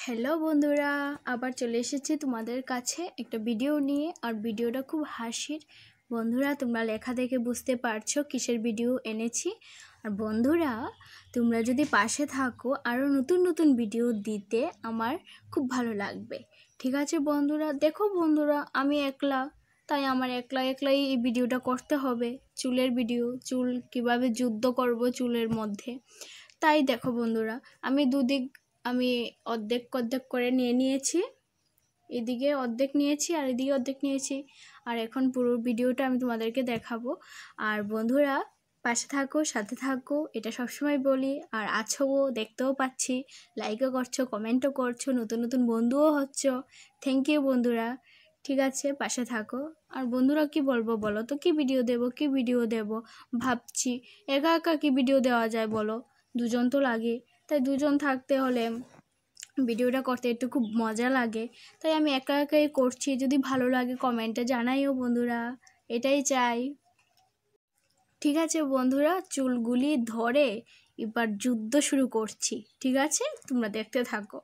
Hello বন্ধুরা, আবার চলে এসেছি তোমাদের কাছে একটা ভিডিও নিয়ে। আর ভিডিওটা খুব হাসির। বন্ধুরা, তোমরা লেখা দেখে বুঝতে পারছো কিসের ভিডিও এনেছি। আর বন্ধুরা, তোমরা যদি পাশে থাকো আরও নতুন নতুন ভিডিও দিতে আমার খুব ভালো লাগবে। ঠিক আছে বন্ধুরা? দেখো বন্ধুরা, আমি একলা, তাই আমার একলাই এই ভিডিওটা করতে হবে। চুলের ভিডিও, চুল কিভাবে যুদ্ধ করব চুলের মধ্যে। তাই দেখো বন্ধুরা, আমি অর্ধেক করে নিয়েছি। এদিকে অর্ধেক নিয়েছি আর এদিকে অর্ধেক নিয়েছি। আর এখন পুরো ভিডিওটা আমি তোমাদেরকে দেখাবো। আর বন্ধুরা, পাশে থাকো, সাথে থাকো, এটা সবসময় বলি। আর আছো, দেখতেও পাচ্ছি, লাইকও করছো, কমেন্টও করছো, নতুন নতুন বন্ধুও হচ্ছ। থ্যাংক ইউ বন্ধুরা। ঠিক আছে, পাশে থাকো। আর বন্ধুরা, কি বলবো বলো তো? কি ভিডিও দেব ভাবছি। একা একা কি ভিডিও দেওয়া যায় বলো? দুজন তো লাগে, তাই দুজন থাকতে হলে ভিডিওটা করতে একটু খুব মজা লাগে। তাই আমি একা একাই করছি। যদি ভালো লাগে কমেন্টে জানাইও বন্ধুরা, এটাই চাই। ঠিক আছে বন্ধুরা, চুলগুলি ধরে এবার যুদ্ধ শুরু করছি। ঠিক আছে, তোমরা দেখতে থাকো।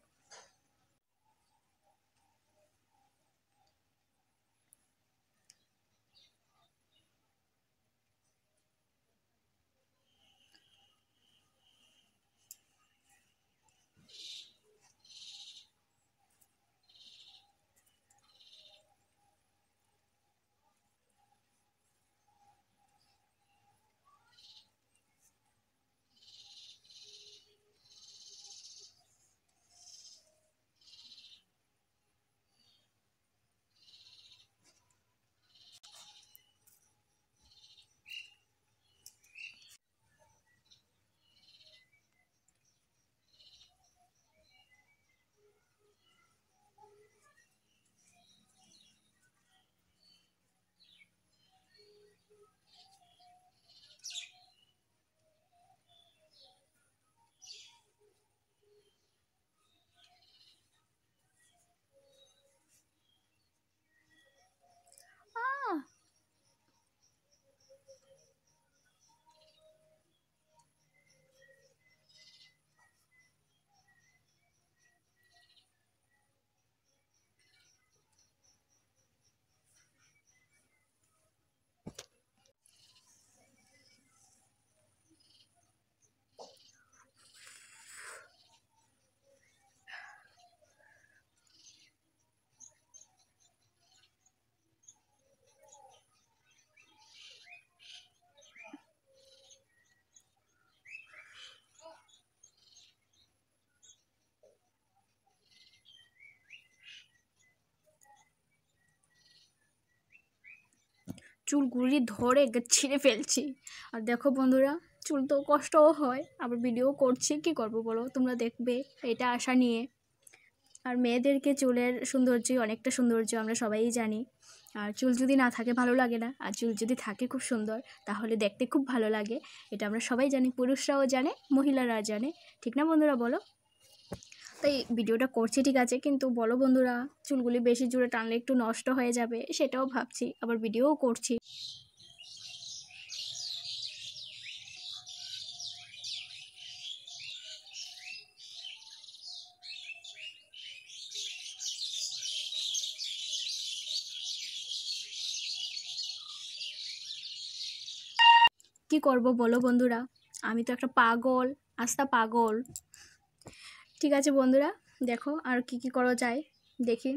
চুলগুলি ধরে ছিঁড়ে ফেলছি। আর দেখো বন্ধুরা, চুল তো কষ্টও হয়, আবার ভিডিও করছি, কি করব বলো? তোমরা দেখবে এটা আশা নিয়ে। আর মেয়েদেরকে চুলের সৌন্দর্যই অনেকটা সৌন্দর্য, আমরা সবাই জানি। আর চুল যদি না থাকে ভালো লাগে না, আর চুল যদি থাকে খুব সুন্দর, তাহলে দেখতে খুব ভালো লাগে। এটা আমরা সবাই জানি, পুরুষরাও জানে, মহিলারা জানে। ঠিক না বন্ধুরা, বলো? তাই ভিডিওটা করছি ঠিক আছে, কিন্তু বলো বন্ধুরা, চুলগুলি বেশি জোরে টানলে একটু নষ্ট হয়ে যাবে, সেটাও ভাবছি, আবার ভিডিওও করছি। কি করব বলো বন্ধুরা, আমি তো একটা পাগল, আস্তা পাগল। ঠিক আছে বন্ধুরা, দেখো আর কি করা যায়, দেখি।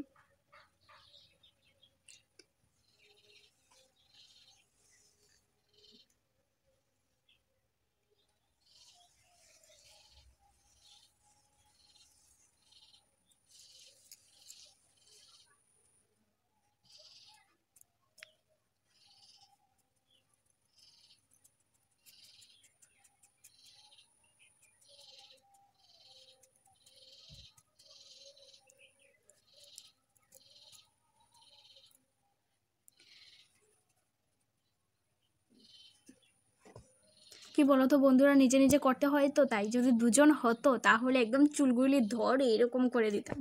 কি বলো তো বন্ধুরা, নিজে নিজে করতে হয় তো, তাই যদি দুজন হতো তাহলে একদম চুলগুলি ধরে এরকম করে দিতাম।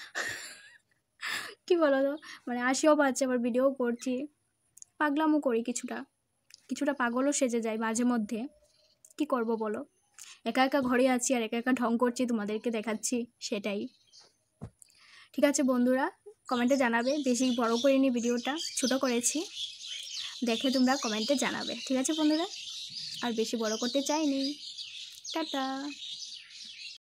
কি বলো তো, মানে হাসিও পাচ্ছে, আবার ভিডিও করছি, পাগলামও করি, কিছুটা কিছুটা পাগলও সেজে যায় মাঝে মধ্যে। কি করব বলো? একা একা ঘরে আছি আর একা একা ঢং করছি, তোমাদেরকে দেখাচ্ছি, সেটাই। ঠিক আছে বন্ধুরা, কমেন্টে জানাবে। বেশি বড় করিনি ভিডিওটা, ছোট করেছি, দেখে তোমরা কমেন্টে জানাবে। ঠিক আছে বন্ধুরা, আর বেশি বড় করতে চাইনি। টাটা।